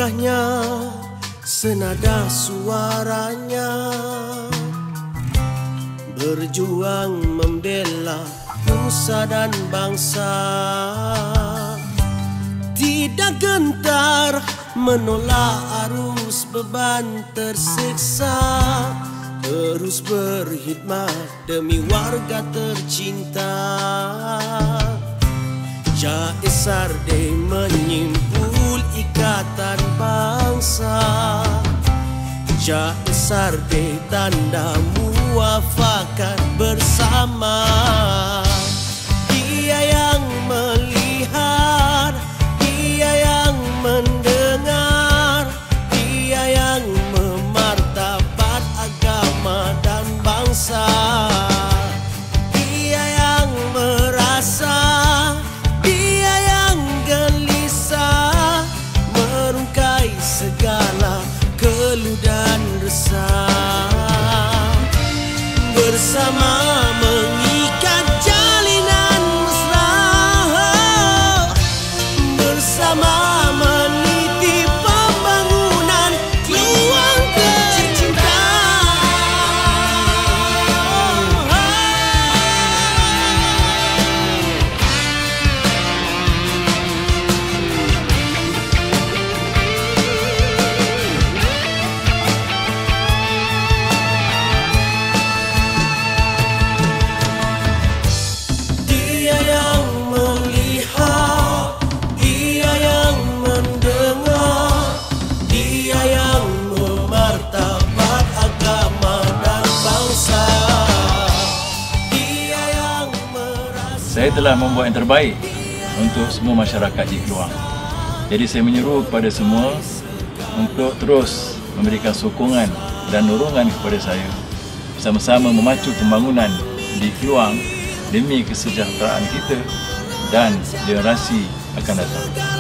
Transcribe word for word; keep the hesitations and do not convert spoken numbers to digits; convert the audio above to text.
indahnya senada suaranya, berjuang membela nusa dan bangsa, tidak gentar menolak arus beban tersiksa, terus berkhidmat demi warga tercinta. Jais Sarde menyimpul ikatan bangsa, Jais Sarde tanda muafakat bersama. Dia yang melihat, dia yang mendengar, dia yang memartabat agama dan bangsa, dia yang merasa, dia yang gelisah, merungkai segala keluh dan resah, bersama mengikat jalinan mesra, bersama meniti pembangunan Kluang tercinta. Dia yang melihat, dia yang mendengar, dia yang memartabat agama dan bangsa, dia yang merasa. Saya telah membuat yang terbaik untuk semua masyarakat di Kluang. Jadi saya menyeru kepada semua untuk terus memberikan sokongan dan dorongan kepada saya, sama-sama memacu pembangunan di Kluang demi kesejahteraan kita dan generasi akan datang.